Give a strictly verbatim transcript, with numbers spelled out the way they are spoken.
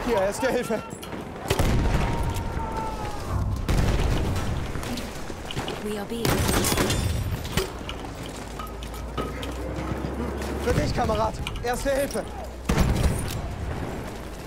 Hier, Erste Hilfe. We are being... Für dich, Kamerad. Erste Hilfe.